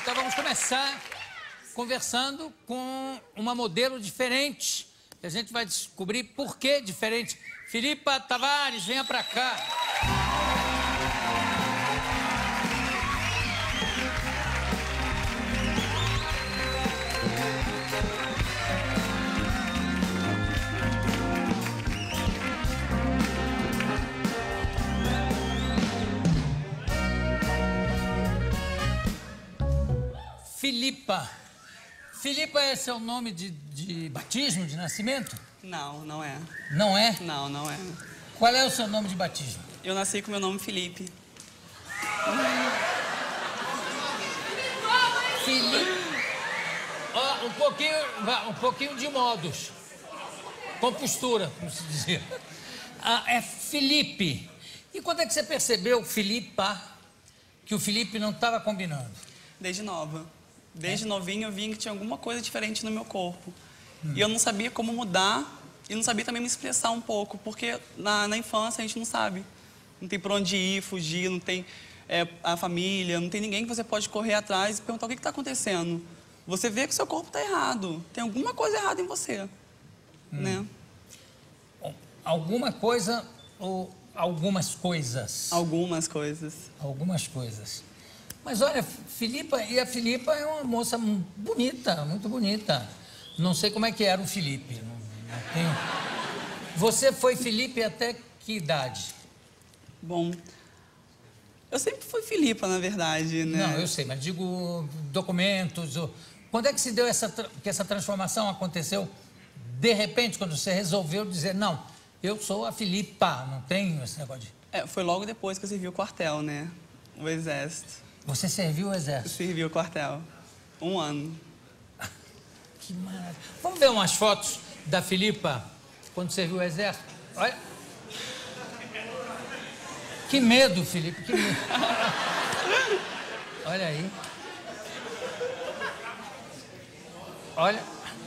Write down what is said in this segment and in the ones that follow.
Então vamos começar conversando com uma modelo diferente. A gente vai descobrir por que diferente. Filipa Tavares, venha pra cá. Filipa. Filipa é seu nome de batismo, de nascimento? Não, não é. Não é? Não, não é. Qual é o seu nome de batismo? Eu nasci com meu nome Felipe. Filipe. Ó, um pouquinho de modos. Com postura, como se dizia. É Felipe. E quando é que você percebeu, Filipa, que o Felipe não estava combinando? Desde nova. Desde novinho eu vi que tinha alguma coisa diferente no meu corpo. E eu não sabia como mudar e não sabia também me expressar um pouco, porque na infância a gente não sabe. Não tem por onde ir, fugir, não tem a família, não tem ninguém que você pode correr atrás e perguntar o que está acontecendo. Você vê que o seu corpo está errado, tem alguma coisa errada em você, né? Alguma coisa ou algumas coisas? Algumas coisas. Algumas coisas. Mas olha, a Filipa é uma moça bonita, muito bonita. Não sei como é que era o Felipe. Não tenho... Você foi Felipe até que idade? Bom, eu sempre fui Filipa, na verdade, né? Não, eu sei, mas digo documentos. Quando é que se deu que essa transformação aconteceu? De repente, quando você resolveu dizer, não, eu sou a Filipa, não tenho esse negócio de... Foi logo depois que eu servi o quartel, né? O exército. Você serviu o exército? Servi o quartel. 1 ano. Que maravilha. Vamos ver umas fotos da Filipa quando serviu o exército? Olha. Que medo, Filipe, que medo. Olha aí. Olha.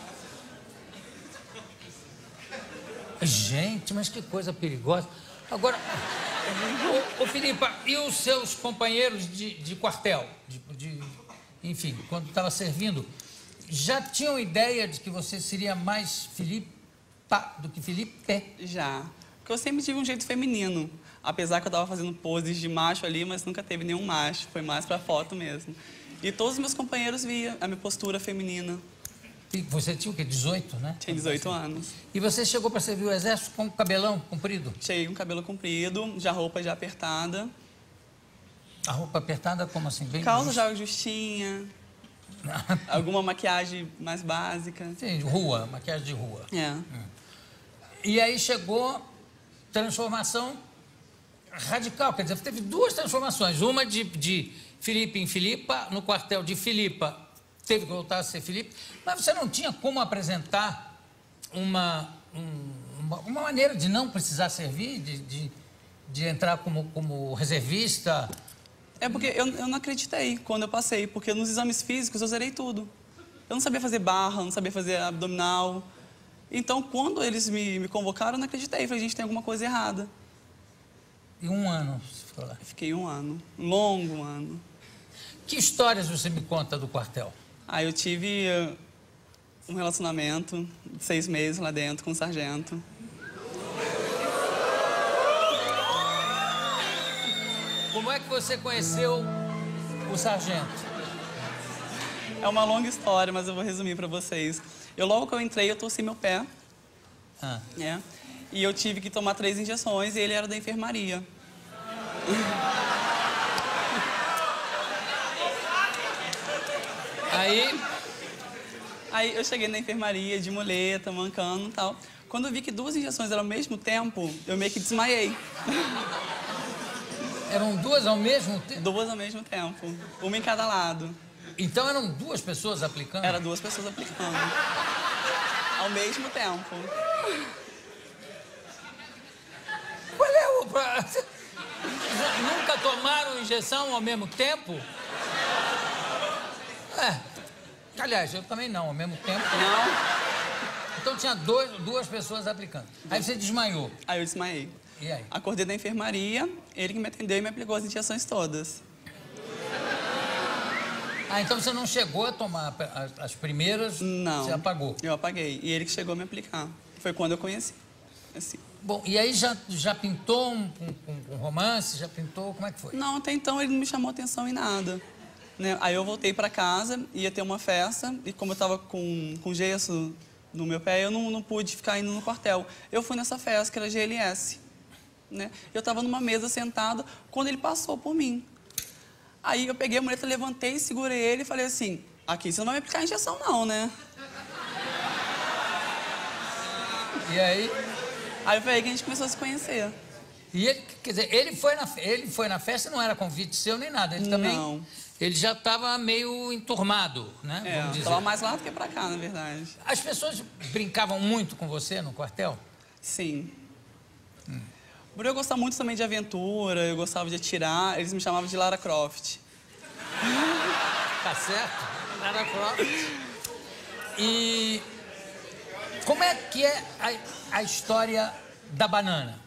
Gente, mas que coisa perigosa. Agora, ô Filipa, e os seus companheiros de quartel? Enfim, quando estava servindo, já tinham ideia de que você seria mais Filipa do que Felipe? Já. Porque eu sempre tive um jeito feminino. Apesar que eu estava fazendo poses de macho ali, mas nunca teve nenhum macho. Foi mais pra foto mesmo. E todos os meus companheiros viam a minha postura feminina. E você tinha o quê? 18, né? Tinha 18 anos. E você chegou para servir o exército com cabelão comprido? Cheguei com cabelo comprido, já roupa já apertada. A roupa apertada, como assim? Bem Calça já justinha. Alguma maquiagem mais básica. Sim, rua, maquiagem de rua. É. E aí chegou transformação radical, quer dizer, teve 2 transformações. Uma de Felipe em Filipa, no quartel de Filipa, teve que voltar a ser Felipe, mas você não tinha como apresentar uma maneira de não precisar servir, de entrar como reservista? É porque eu não acreditei quando eu passei, porque nos exames físicos eu zerei tudo. Eu não sabia fazer barra, não sabia fazer abdominal. Então, quando eles me convocaram, eu não acreditei. Falei, gente, tem alguma coisa errada. E 1 ano você ficou lá? Eu fiquei 1 ano. Um longo ano. Que histórias você me conta do quartel? Eu tive um relacionamento de 6 meses lá dentro com o sargento. Como é que você conheceu o sargento? É uma longa história, mas eu vou resumir para vocês. Logo que eu entrei, eu torci meu pé. Né? E eu tive que tomar 3 injeções e ele era da enfermaria. Aí eu cheguei na enfermaria de muleta, mancando e tal. Quando eu vi que 2 injeções eram ao mesmo tempo, eu meio que desmaiei. Eram 2 ao mesmo tempo? 2 ao mesmo tempo. Uma em cada lado. Então eram 2 pessoas aplicando? Era 2 pessoas aplicando. Ao mesmo tempo. Qual é o... Nunca tomaram injeção ao mesmo tempo? Aliás, eu também não, ao mesmo tempo. Não. Então tinha 2 pessoas aplicando. Aí você desmaiou. Aí eu desmaiei. E aí? Acordei da enfermaria, ele que me atendeu e me aplicou as injeções todas. Ah, então você não chegou a tomar as primeiras? Não. Você apagou? Eu apaguei. E ele que chegou a me aplicar. Foi quando eu conheci. Assim. Bom, e aí já pintou um romance? Já pintou? Como é que foi? Não, até então ele não me chamou atenção em nada. Né? Aí eu voltei para casa, ia ter uma festa, e como eu estava com gesso no meu pé, eu não pude ficar indo no quartel. Eu fui nessa festa, que era GLS. Né? Eu estava numa mesa sentada, quando ele passou por mim. Aí eu peguei a muleta, levantei, segurei ele e falei assim, aqui você não vai me aplicar a injeção não, né? E aí? Aí foi aí que a gente começou a se conhecer. E ele, quer dizer, ele foi na festa, não era convite seu nem nada. Ele também. Não. Ele já estava meio enturmado, né? Vamos dizer. Estava mais lá do que pra cá, na verdade. As pessoas brincavam muito com você no quartel? Sim. Por eu gostar muito também de aventura, eu gostava de atirar, eles me chamavam de Lara Croft. Tá certo? Lara Croft. E como é que é a história da banana?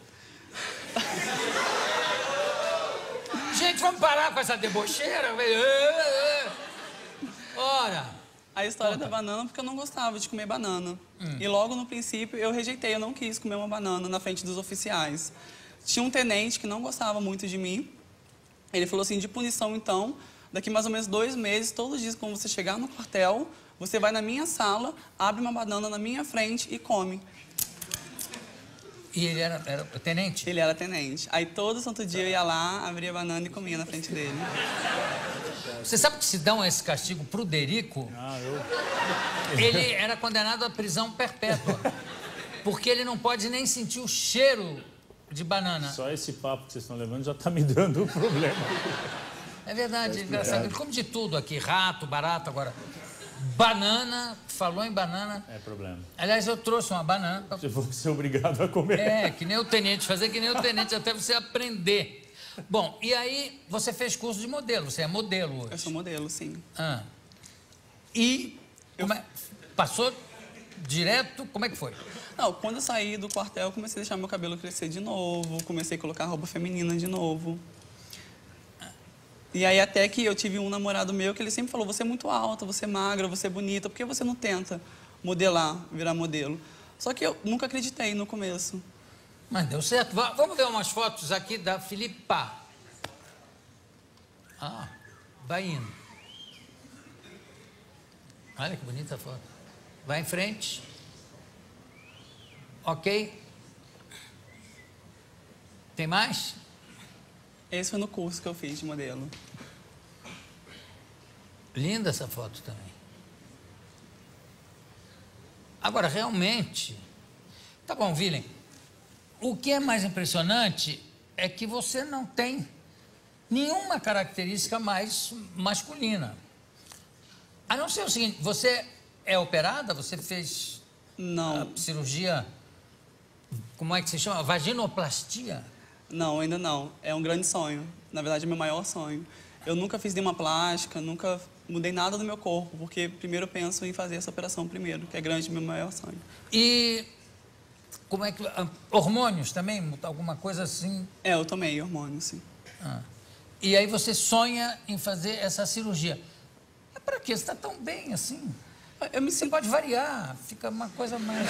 Gente, vamos parar com essa debocheira? Ora! A história da banana, porque eu não gostava de comer banana. E logo no princípio eu rejeitei, eu não quis comer uma banana na frente dos oficiais. Tinha um tenente que não gostava muito de mim. Ele falou assim, de punição então, daqui mais ou menos 2 meses, todos os dias quando você chegar no quartel, você vai na minha sala, abre uma banana na minha frente e come. E ele era tenente? Ele era tenente. Aí todo santo dia eu ia lá, abria a banana e comia na frente dele. Você sabe que se dão esse castigo pro Derico? Ele era condenado à prisão perpétua. Porque ele não pode nem sentir o cheiro de banana. Só esse papo que vocês estão levando já está me dando um problema. É verdade, é engraçado. Ele come de tudo aqui, rato, barato, agora. Banana, falou em banana. É problema. Aliás, eu trouxe uma banana. Você vou ser obrigado a comer. É, que nem o tenente, fazer que nem o tenente, até você aprender. Bom, e aí você fez curso de modelo, você é modelo hoje. Eu sou modelo, sim. E passou direto, como é que foi? Não, quando eu saí do quartel, eu comecei a deixar meu cabelo crescer de novo, comecei a colocar roupa feminina de novo. E aí até que eu tive um namorado meu que ele sempre falou, você é muito alta, você é magra, você é bonita, por que você não tenta modelar, virar modelo? Só que eu nunca acreditei no começo. Mas deu certo. Vamos ver umas fotos aqui da Filipa. Ah, vai indo. Olha que bonita a foto. Vai em frente. Ok. Tem mais? Esse foi no curso que eu fiz de modelo. Linda essa foto também. Agora, realmente... Tá bom, Willem. O que é mais impressionante é que você não tem nenhuma característica mais masculina. A não ser o seguinte, você é operada? Você fez Não. a cirurgia, como é que se chama? Vaginoplastia? Não, ainda não. É um grande sonho. Na verdade, é meu maior sonho. Eu nunca fiz nenhuma plástica, nunca mudei nada do meu corpo, porque primeiro eu penso em fazer essa operação primeiro, que é grande, meu maior sonho. E como é que... hormônios também? Alguma coisa assim? É, eu tomei hormônio, sim. E aí você sonha em fazer essa cirurgia. É para quê? Você está tão bem assim? Você pode variar, fica uma coisa mais...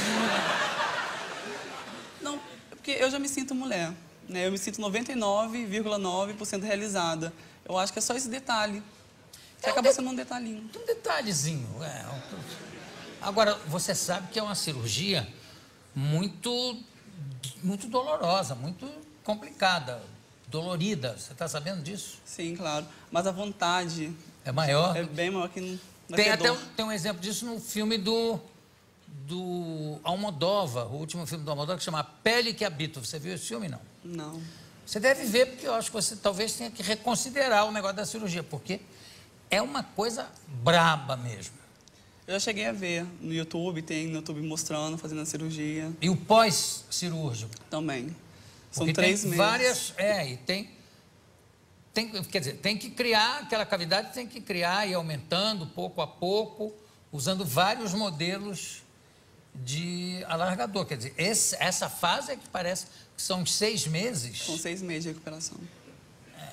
Não, é porque eu já me sinto mulher. Né? Eu me sinto 99,9% realizada. Eu acho que é só esse detalhe. Que acaba sendo um detalhinho. Um detalhezinho. Agora, você sabe que é uma cirurgia muito dolorosa, muito complicada, dolorida. Você está sabendo disso? Sim, claro. Mas a vontade... É maior? É bem maior que... Tem um exemplo disso no filme do Almodóvar, o último filme do Almodóvar, que chama A Pele que Habita. Você viu esse filme, não? Não. Você deve ver, porque eu acho que você talvez tenha que reconsiderar o negócio da cirurgia, porque é uma coisa braba mesmo. Eu já cheguei a ver no YouTube, tem no YouTube mostrando, fazendo a cirurgia. E o pós-cirúrgico? Também. São Porque 3 tem meses. várias... e quer dizer, tem que criar, aquela cavidade tem que criar e ir aumentando pouco a pouco, usando vários modelos de alargador. Quer dizer, essa fase é que parece que são 6 meses. São 6 meses de recuperação. Quer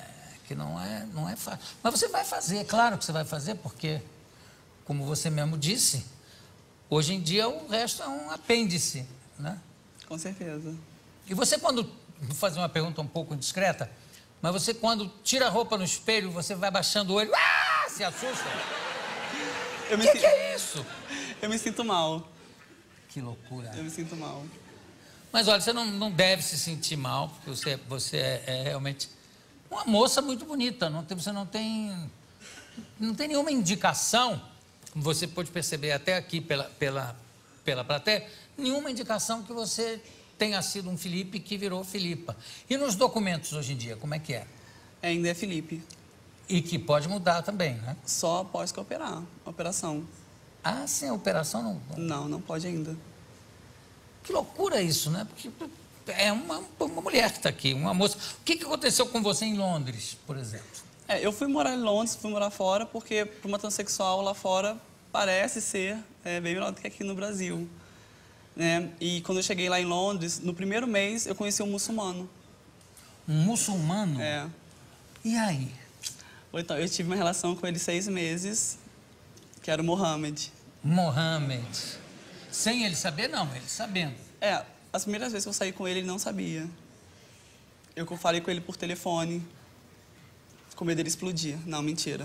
porque não é fácil. Mas você vai fazer, claro que você vai fazer, porque, como você mesmo disse, hoje em dia o resto é um apêndice, né? Com certeza. E você quando, vou fazer uma pergunta um pouco indiscreta, mas você quando tira a roupa no espelho, você vai baixando o olho, se assusta? O que é isso? Eu me sinto mal. Que loucura. Eu me sinto mal. Mas olha, você não deve se sentir mal, porque você é realmente uma moça muito bonita. Você não tem nenhuma indicação, como você pode perceber até aqui pela plateia, nenhuma indicação que você tenha sido um Felipe que virou Filipa. E nos documentos hoje em dia, como é que é? Ainda é Felipe. E que pode mudar também, né? Só após que operar. Operação. Ah, sim, a operação não... Não pode ainda. Que loucura isso, né? Porque é uma mulher que está aqui, uma moça. O que aconteceu com você em Londres, por exemplo? Eu fui morar em Londres, fui morar fora, porque para uma transexual lá fora parece ser bem melhor do que aqui no Brasil. Né? E quando eu cheguei lá em Londres, no primeiro mês, eu conheci um muçulmano. Um muçulmano? É. E aí? Então, eu tive uma relação com ele 6 meses, que era o Mohammed. Mohammed. Sem ele saber, não, ele sabendo. As primeiras vezes que eu saí com ele, ele não sabia. Eu falei com ele por telefone, com medo dele explodir. Não, mentira.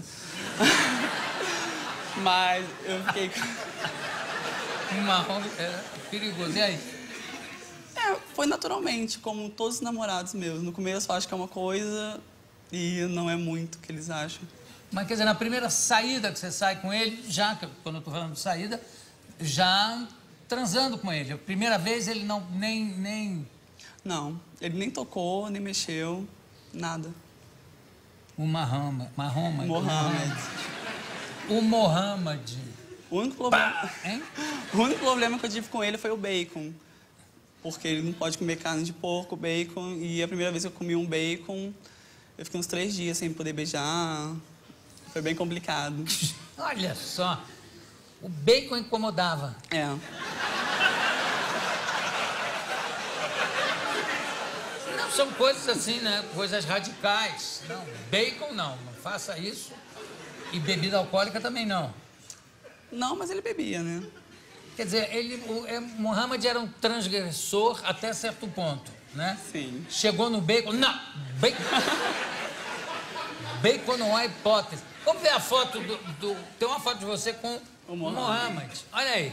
Mas eu fiquei... Marrom é perigoso. E aí? Foi naturalmente, como todos os namorados meus. No começo eu acho que é uma coisa e não é muito o que eles acham. Mas, quer dizer, na primeira saída que você sai com ele, quando eu estou falando de saída, já transando com ele. A primeira vez ele não, nem... Não, ele nem tocou, nem mexeu, nada. O Mohammed. O Mohammed. O único problema que eu tive com ele foi o bacon. Porque ele não pode comer carne de porco, bacon. E a primeira vez que eu comi um bacon, eu fiquei uns 3 dias sem poder beijar. Foi bem complicado. Olha só. O bacon incomodava. Não, são coisas assim, né? Coisas radicais. Não, bacon não faça isso. E bebida alcoólica também não. Não, mas ele bebia, né? Quer dizer, Mohammed era um transgressor até certo ponto, né? Sim. Chegou no bacon... Não! Bacon não há hipótese. Vamos ver a foto tem uma foto de você com o Mohammed. Olha aí.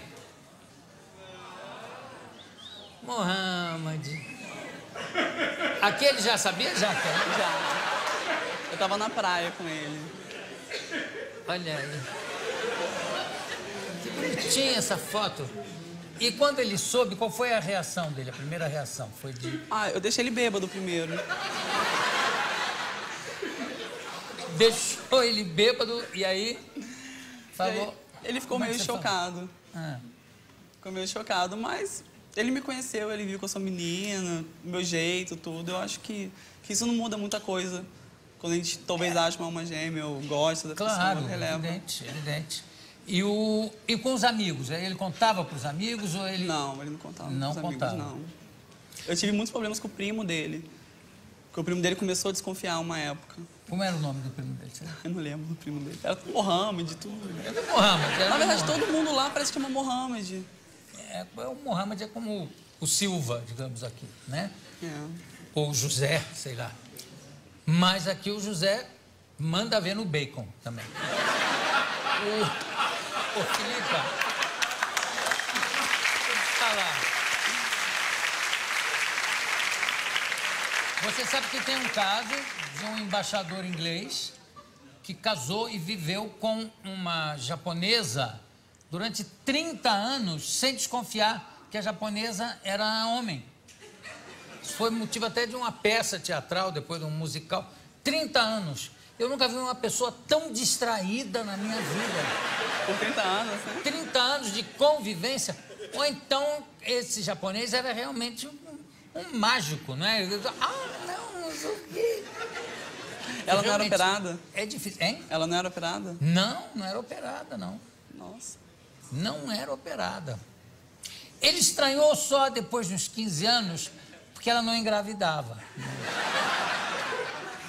Mohammed. Aqui ele já sabia? Já. Eu tava na praia com ele. Olha aí. Que bonitinha essa foto. E quando ele soube, qual foi a reação dele? A primeira reação foi de... Eu deixei ele bêbado primeiro. Deixou ele bêbado e aí falou... Ele ficou meio chocado. Ficou meio chocado, mas ele me conheceu, ele viu que eu sou menina, meu jeito, tudo. Eu acho que isso não muda muita coisa. Quando a gente talvez acha uma alma gêmea ou gosta da pessoa, releva. Evidente. E com os amigos? Ele contava para os amigos ou ele... Não, ele não contava não pros contava. amigos, não. Eu tive muitos problemas com o primo dele. Porque o primo dele começou a desconfiar uma época. Como era o nome do primo dele? Eu não lembro do primo dele. Era Mohammed, tudo. Era Mohammed. Na verdade, todo mundo lá parece que chama Mohammed. O Mohammed é como o Silva, digamos aqui, né? É. Ou o José, sei lá. Mas aqui o José manda ver no bacon também. Ô, Filipa. Tá lá. Você sabe que tem um caso de um embaixador inglês que casou e viveu com uma japonesa durante 30 anos sem desconfiar que a japonesa era homem. Isso foi motivo até de uma peça teatral, depois de um musical. 30 anos. Eu nunca vi uma pessoa tão distraída na minha vida. Por 30 anos, né? 30 anos de convivência. Ou então, esse japonês era realmente um mágico, não é? Não sei o quê. Ela não era operada? É difícil, hein? Ela não era operada? Não era operada, não. Nossa. Não era operada. Ele estranhou só depois de uns 15 anos, porque ela não engravidava.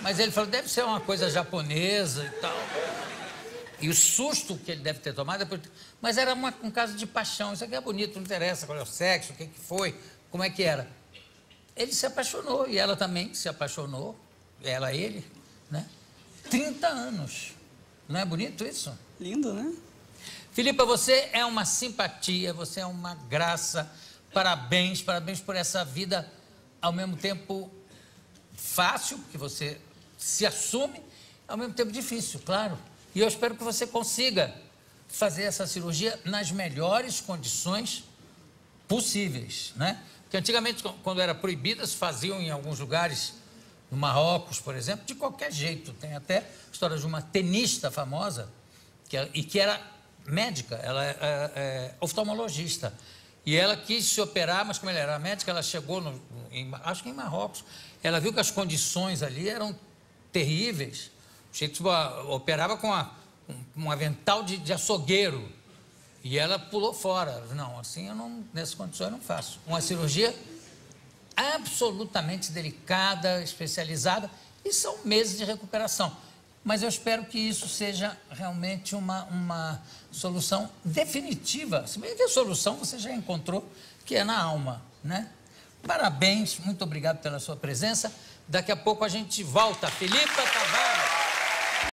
Mas ele falou, deve ser uma coisa japonesa e tal. E o susto que ele deve ter tomado... Depois... Mas era um caso de paixão. Isso aqui é bonito, não interessa qual é o sexo, o que foi, como é que era. Ele se apaixonou e ela também se apaixonou. Ela, ele, né? 30 anos. Não é bonito isso? Lindo, né? Filipa, você é uma simpatia, você é uma graça. Parabéns, parabéns por essa vida, ao mesmo tempo fácil, que você se assume, ao mesmo tempo difícil, claro. E eu espero que você consiga fazer essa cirurgia nas melhores condições possíveis, né? Porque antigamente, quando era proibida, se faziam em alguns lugares, no Marrocos, por exemplo, de qualquer jeito. Tem até a história de uma tenista famosa, que era médica, ela é oftalmologista. E ela quis se operar, mas como ela era médica, ela chegou, acho que em Marrocos, ela viu que as condições ali eram terríveis. O jeito operava com um avental de açougueiro. E ela pulou fora. Não, assim, nessas condições eu não faço. Uma cirurgia absolutamente delicada, especializada, e são meses de recuperação. Mas eu espero que isso seja realmente uma solução definitiva. Se bem que a solução você já encontrou, que é na alma, né? Parabéns, muito obrigado pela sua presença. Daqui a pouco a gente volta. Filipa Tavares.